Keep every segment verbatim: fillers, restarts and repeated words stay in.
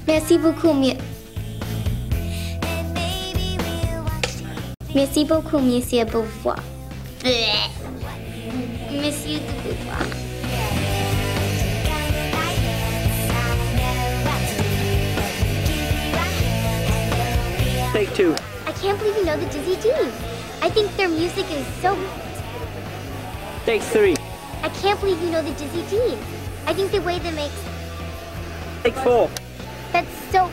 Merci beaucoup, mi- Merci beaucoup, Monsieur Beauvoir. Bleh. Monsieur de Beauvoir. Take two. I can't believe you know the Dizzy Deans. I think their music is so... Take three. I can't believe you know the Dizzy Deans. I think the way they make... Take four. That's so...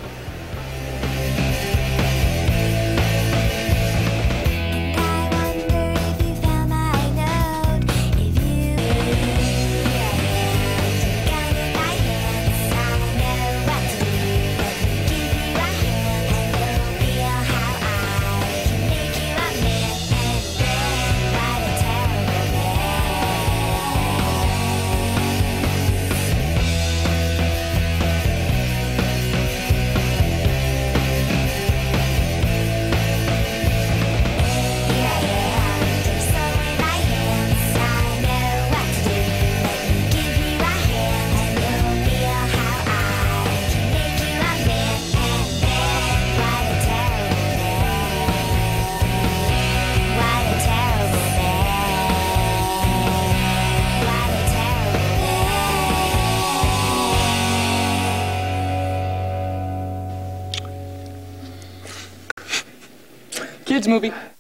Kids movie.